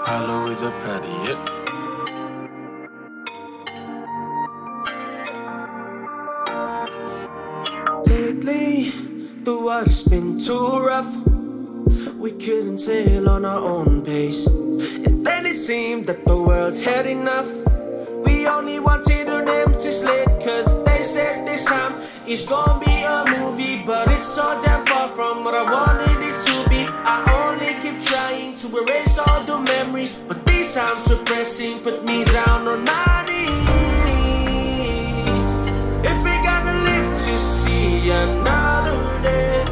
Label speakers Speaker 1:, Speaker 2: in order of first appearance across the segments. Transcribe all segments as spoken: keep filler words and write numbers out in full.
Speaker 1: Hollow is a patty, yeah. Lately, the water's been too rough. We couldn't sail on our own pace, and then it seemed that the world had enough. We only wanted an empty slate, cause they said this time it's gonna be a movie, but it's so damn far from what I wanted it to be. I only keep trying to erase all the memories, but these times suppressing put me down on my knees. If we gotta live to see another day,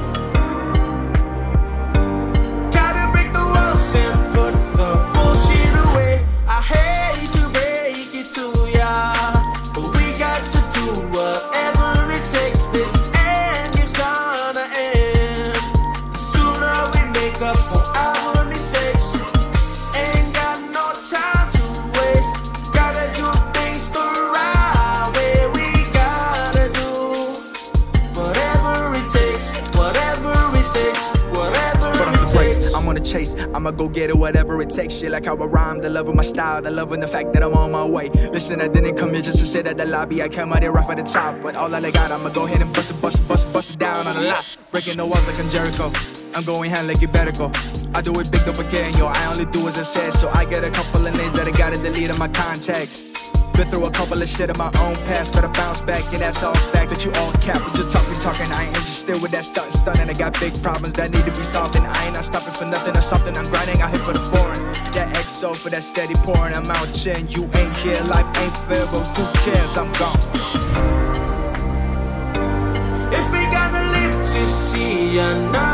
Speaker 1: gotta break the walls and put the bullshit away. I hate to break it to ya, but we got to do whatever it takes. This end is gonna end. The sooner we make up for our mistakes. Ain't got no time to waste. Gotta do things the right way. We gotta do whatever it takes, whatever it takes, whatever it takes.
Speaker 2: I'm on the chase, I'ma go get it, whatever it takes. Shit, like how I rhyme, the love of my style, the love and the fact that I'm on my way. Listen, I didn't come here just to sit at the lobby. I came out here rough at the top, but all I got, I'ma go ahead and bust it, bust it, bust it, bust it down on the lot. Breaking the walls like I'm Jericho. I'm going hand like it better go. I do it big up again, yo. I only do as I said, so I get a couple of names that I gotta delete on my contacts. Been through a couple of shit in my own past, gotta bounce back, and that's all facts that you all cap. But you're talking, talking, I ain't interested with that stunt, stunning. I got big problems that need to be solved, and I ain't not stopping for nothing or something. I'm grinding, I hit for the foreign. That X O for that steady pouring. I'm out chin, you ain't here, life ain't fair, but who cares? I'm gone.
Speaker 1: If we gotta live to see another